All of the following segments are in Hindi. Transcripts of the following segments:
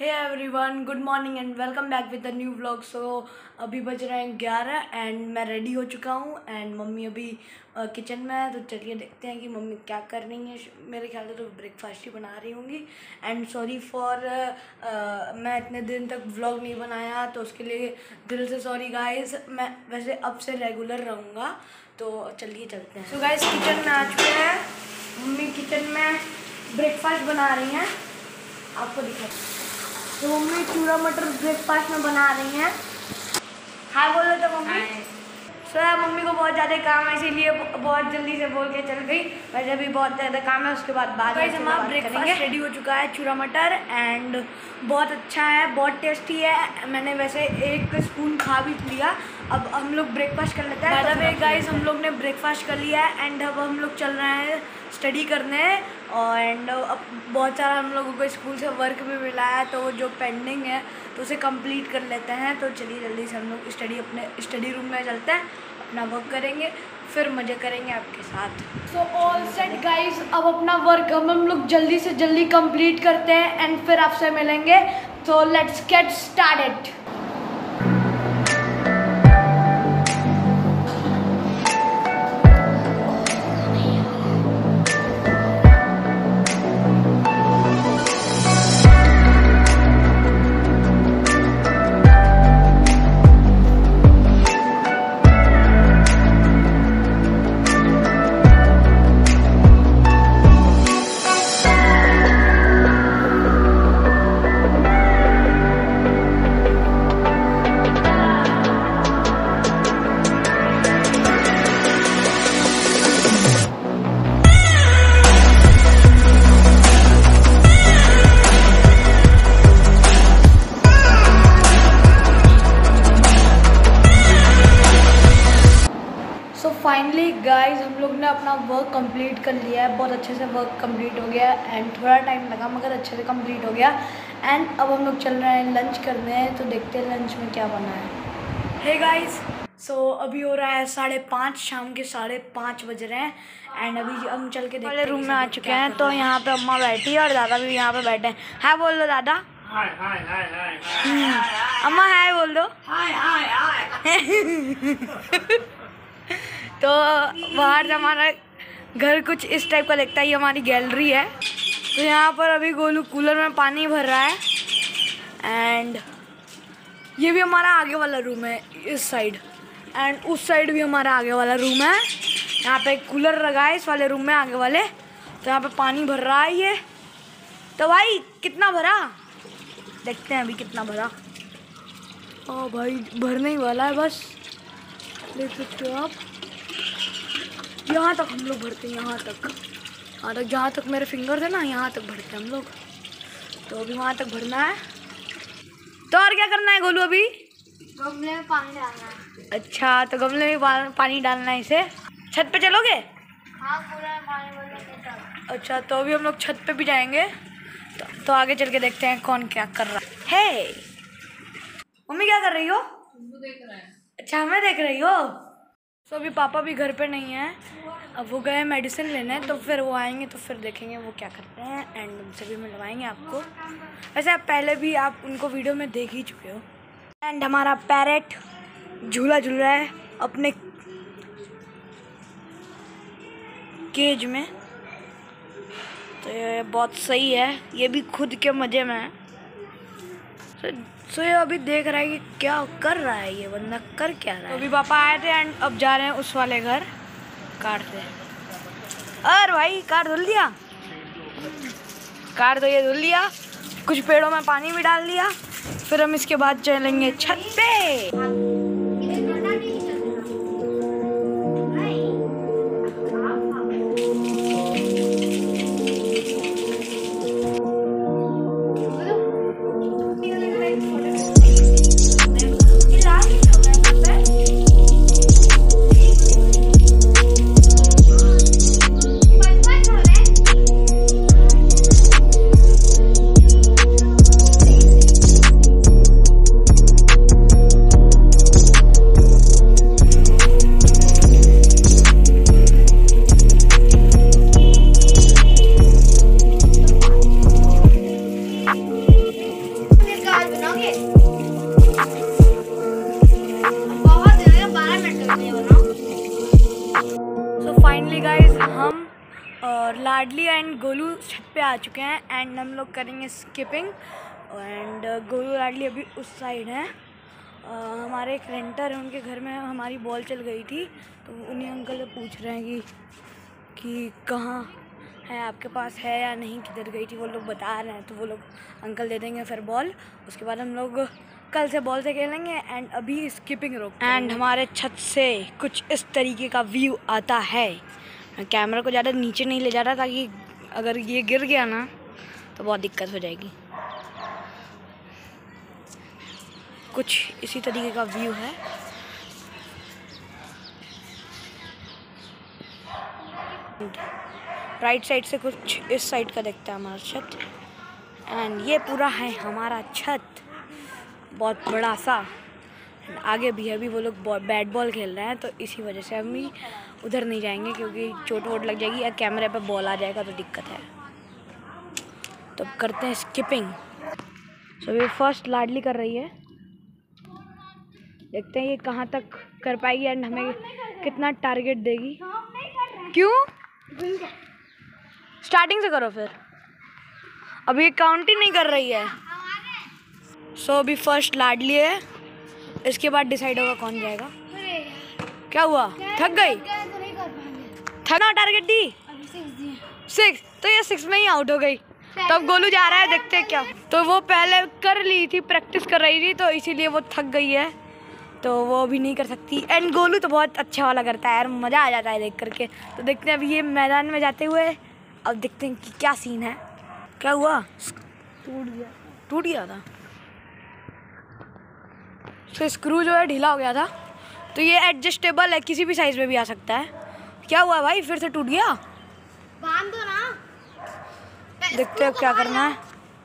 Hey everyone, good morning and welcome back with the new vlog. So अभी बज रहे हैं 11 एंड मैं रेडी हो चुका हूँ एंड मम्मी अभी किचन में है। तो चलिए देखते हैं कि मम्मी क्या कर रही हैं। मेरे ख्याल से तो ब्रेकफास्ट ही बना रही होंगी। एंड सॉरी फॉर मैं इतने दिन तक व्लॉग नहीं बनाया तो उसके लिए दिल से सॉरी गाइस। मैं वैसे अब से रेगुलर रहूँगा। तो चलिए चलते हैं। सो गाइस किचन में आ चुके हैं। मम्मी किचन में ब्रेकफास्ट बना रही हैं, आपको दिखा। तो मम्मी चूड़ा मटर ब्रेकफास्ट में बना रही हैं। हाय बोलो तो मम्मी। सर मम्मी को बहुत ज़्यादा काम है इसीलिए बहुत जल्दी से बोल के चल गई। वैसे भी बहुत ज़्यादा काम है, उसके बाद हमारा ब्रेकफास्ट रेडी हो चुका है। चूड़ा मटर एंड बहुत अच्छा है, बहुत टेस्टी है। मैंने वैसे एक स्पून खा भी लिया। अब हम लोग ब्रेकफास्ट कर लेते हैं। बाय द वे गाइस, हम लोग ने ब्रेकफास्ट कर लिया है एंड अब हम लोग चल रहे हैं स्टडी करने। और एंड अब बहुत सारा हम लोगों को स्कूल से वर्क भी मिला है, तो वो जो पेंडिंग है तो उसे कंप्लीट कर लेते हैं। तो चलिए जल्दी से हम लोग अपने स्टडी रूम में चलते हैं, अपना वर्क करेंगे, फिर मज़े करेंगे आपके साथ। सो ऑल सेट गाइस, अब अपना वर्क हम लोग जल्दी से जल्दी कंप्लीट करते हैं एंड फिर आपसे मिलेंगे। तो let's get started. Finally guys हम लोग ने अपना वर्क कंप्लीट कर लिया है। बहुत अच्छे से वर्क कंप्लीट हो गया एंड थोड़ा टाइम लगा मगर अच्छे से कंप्लीट हो गया। एंड अब हम लोग चल रहे हैं लंच करने हैं। तो देखते हैं लंच में क्या बना है। हे गाइज, सो अभी हो रहा है 5:30, शाम के 5:30 बज रहे हैं एंड अभी हम चल के देखते हैं। रूम में आ चुके हैं तो यहाँ पे अम्मा बैठी है और दादा भी यहाँ पे बैठे हैं। हाय बोल दो दादा। हाय हाय हाय हाय। अम्मा हाय बोल दो। हाय हाय हाय। तो बाहर से हमारा घर कुछ इस टाइप का दिखता है। ये हमारी गैलरी है। तो यहाँ पर अभी गोलू कूलर में पानी भर रहा है एंड ये भी हमारा आगे वाला रूम है इस साइड एंड उस साइड भी हमारा आगे वाला रूम है। यहाँ पे एक कूलर लगा है इस वाले रूम में आगे वाले। तो यहाँ पे पानी भर रहा है ये। तो भाई कितना भरा, देखते हैं अभी कितना भरा। ओ भाई भरने ही वाला है, बस देख सकते हो आप। यहाँ तक हम लोग भरते हैं, यहाँ तक जहाँ तक मेरे फिंगर थे ना, यहाँ तक भरते हैं हम लोग। तो अभी वहाँ तक भरना है। तो और क्या करना है गोलू? अभी गमले में पानी डालना है। अच्छा, तो गमले में पानी डालना है इसे। छत पे चलोगे? हाँ, पूरा पानी भरना। अच्छा, तो अभी हम लोग छत पे भी जाएंगे। तो आगे चल के देखते हैं कौन क्या कर रहा है। मम्मी क्या कर रही हो? देख रहा है। अच्छा, हमें देख रही हो? तो अभी पापा भी घर पे नहीं है, अब वो गए मेडिसिन लेने। तो फिर वो आएंगे तो फिर देखेंगे वो क्या करते हैं एंड उनसे भी मिलवाएंगे आपको। वैसे आप पहले भी आप उनको वीडियो में देख ही चुके हो। एंड हमारा पैरेट झूला झूल रहा है अपने केज में। तो ये बहुत सही है, ये भी खुद के मज़े में है। सो ये अभी देख रहा है कि क्या कर रहा है ये बंदा, कर क्या रहा है। तो अभी पापा आए थे एंड अब जा रहे हैं उस वाले घर कार से। और भाई कार धुल दिया, कार तो ये धुल लिया, कुछ पेड़ों में पानी भी डाल दिया। फिर हम इसके बाद चलेंगे छत पे। और लाडली एंड गोलू छत पे आ चुके हैं एंड हम लोग करेंगे स्किपिंग। एंड गोलू लाडली अभी उस साइड हैं। हमारे एक रेंटर है, उनके घर में हमारी बॉल चल गई थी, तो उन्हीं अंकल से पूछ रहे हैं कि कहाँ है, आपके पास है या नहीं, किधर गई थी। वो लोग बता रहे हैं, तो वो लोग अंकल दे देंगे फिर बॉल। उसके बाद हम लोग कल से बॉल से खेलेंगे एंड अभी स्किपिंग रोक। एंड हमारे छत से कुछ इस तरीके का व्यू आता है। मैं कैमरा को ज़्यादा नीचे नहीं ले जा रहा, ताकि अगर ये गिर गया ना तो बहुत दिक्कत हो जाएगी। कुछ इसी तरीके का व्यू है। राइट साइड से कुछ इस साइड का दिखता है हमारा छत। एंड ये पूरा है हमारा छत, बहुत बड़ा सा। आगे भी अभी वो लोग बैट बॉल खेल रहे हैं, तो इसी वजह से हम भी उधर नहीं जाएंगे, क्योंकि चोट वोट लग जाएगी या कैमरे पे बॉल आ जाएगा तो दिक्कत है। तो करते हैं स्किपिंग। सो ये फर्स्ट लाडली कर रही है, देखते हैं ये कहाँ तक कर पाएगी एंड हमें कितना टारगेट देगी। क्यों? स्टार्टिंग से करो फिर, अभी काउंट ही नहीं कर रही है। सो अभी फर्स्ट लाडली है, इसके बाद डिसाइड होगा कौन जाएगा। क्या हुआ, थक गई? थकना टारगेट दी 6, तो ये 6 में ही आउट हो गई। तो अब गोलू जा रहा है, देखते हैं क्या। तो वो पहले कर ली थी, प्रैक्टिस कर रही थी, तो इसीलिए वो थक गई है, तो वो अभी नहीं कर सकती। एंड गोलू तो बहुत अच्छा वाला करता है यार, मज़ा आ जाता है देख करके। तो देखते हैं अभी ये मैदान में जाते हुए, अब देखते हैं कि क्या सीन है। क्या हुआ? टूट गया था। तो स्क्रू जो है ढीला हो गया था, तो ये एडजस्टेबल है, किसी भी साइज में भी आ सकता है। क्या हुआ भाई, फिर से टूट गया? बांध दो ना। देखते हैं क्या करना है।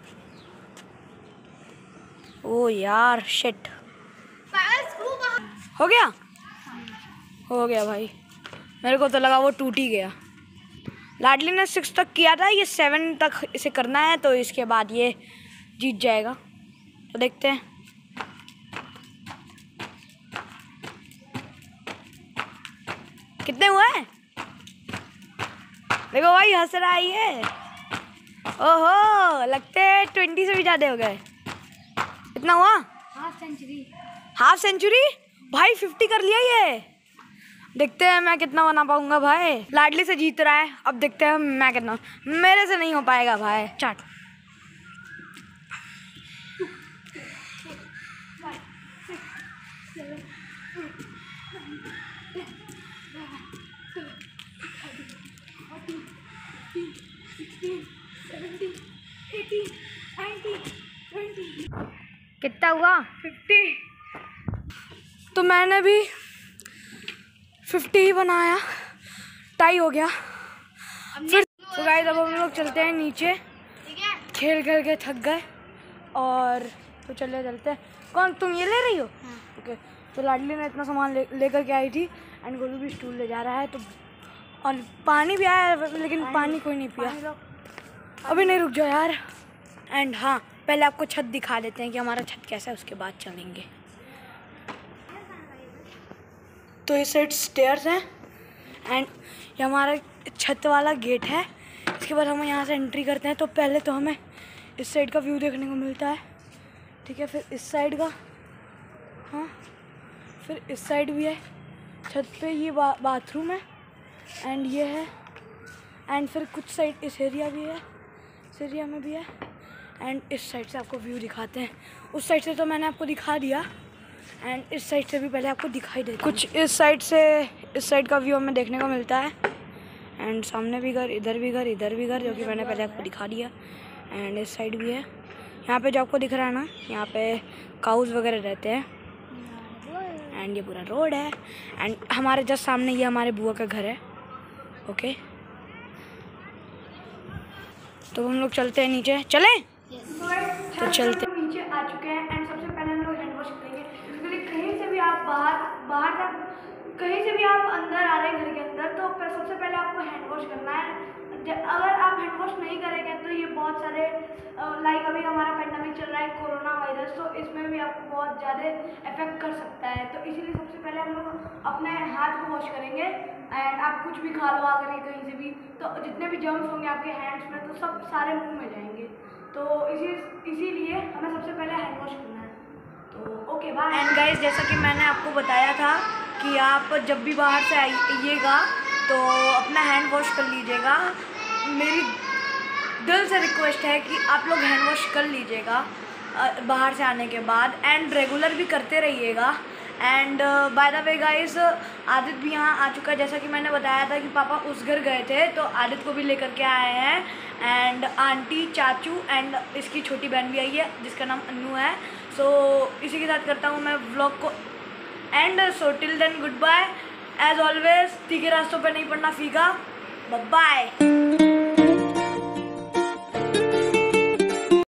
ओ यार शिट, हो गया? हो गया भाई, मेरे को तो लगा वो टूट ही गया। लाडली ने 6 तक किया था, ये 7 तक इसे करना है, तो इसके बाद ये जीत जाएगा। तो देखते हैं। कितने हुए? देखो भाई हंस रहा है ये। ओहो, लगते हैं 20 से भी ज़्यादा हो गए। कितना हुआ? हाफ सेंचुरी भाई, 50 कर लिया ये। देखते हैं मैं कितना बना पाऊंगा भाई। लाडली से जीत रहा है, अब देखते हैं मैं कितना। मेरे से नहीं हो पाएगा भाई। चाट कितना हुआ? 50। तो मैंने भी 50 ही बनाया, टाई हो गया। फिर तो गाइस अब हम लोग चलते हैं नीचे, खेल खेल के थक गए और तो चलते हैं। कौन, तुम ये ले रही हो? ओके। तो लाडली ने इतना सामान लेकर के आई थी एंड गोलू भी स्टूल ले जा रहा है। तो और पानी भी आया, लेकिन पानी कोई नहीं पिया। अभी नहीं, रुक जाओ यार। एंड हाँ, पहले आपको छत दिखा देते हैं कि हमारा छत कैसा है, उसके बाद चलेंगे। तो इस साइड स्टेयर्स हैं एंड ये हमारा छत वाला गेट है। इसके बाद हम यहाँ से एंट्री करते हैं, तो पहले तो हमें इस साइड का व्यू देखने को मिलता है, ठीक है। फिर इस साइड का, हाँ, फिर इस साइड भी है। छत पे ये बाथरूम है एंड ये है। एंड फिर कुछ साइड इस एरिया भी है, इस एरिया में भी है। एंड इस साइड से आपको व्यू दिखाते हैं। उस साइड से तो मैंने आपको दिखा दिया, एंड इस साइड से भी पहले आपको दिखाई देता है। कुछ इस साइड से, इस साइड का व्यू हमें देखने को मिलता है। एंड सामने भी घर, इधर भी घर, इधर भी घर, जो कि मैंने पहले आपको दिखा दिया। एंड इस साइड भी है। यहाँ पे जो आपको दिख रहा है ना, यहाँ पे काउज वगैरह रहते हैं। एंड ये पूरा रोड है। एंड हमारे जस्ट सामने ये हमारे बुआ का घर है। ओके, तो हम लोग चलते हैं नीचे। चलें? तो चलते नीचे आ चुके हैं। एंड सबसे पहले हम लोग हैंड वॉश करेंगे, क्योंकि कहीं से भी आप बाहर तक, कहीं से भी आप अंदर आ रहे हैं घर के अंदर, तो सबसे पहले आपको हैंड वॉश करना है। अगर आप हैंड वॉश नहीं करेंगे तो ये बहुत सारे, लाइक अभी हमारा पेंडेमिक चल रहा है, कोरोना वायरस, तो इसमें भी आपको बहुत ज़्यादा इफेक्ट कर सकता है। तो इसीलिए सबसे पहले हम लोग अपने हाथ को वॉश करेंगे। एंड आप कुछ भी खा लो आकर के कहीं से भी, तो जितने भी जर्म्स होंगे आपके हैंड्स में तो सब सारे मुंह में जाएंगे। तो इसीलिए हमें सबसे पहले हैंड वॉश करना है। तो ओके बाय। एंड गाइस, जैसा कि मैंने आपको बताया था कि आप जब भी बाहर से आइएगा तो अपना हैंड वॉश कर लीजिएगा। मेरी दिल से रिक्वेस्ट है कि आप लोग हैंड वॉश कर लीजिएगा बाहर से आने के बाद, एंड रेगुलर भी करते रहिएगा। And by the way guys, Aditya भी यहाँ आ चुका है। जैसा कि मैंने बताया था कि पापा उस घर गए थे, तो आदित्य को भी लेकर के आए हैं। एंड आंटी, चाचू एंड इसकी छोटी बहन भी आई है जिसका नाम अन्नू है। सो इसी के साथ करता हूँ मैं व्लॉग को end. So till then goodbye. As always तीखे रास्तों पर नहीं पड़ना फीका। Bye bye.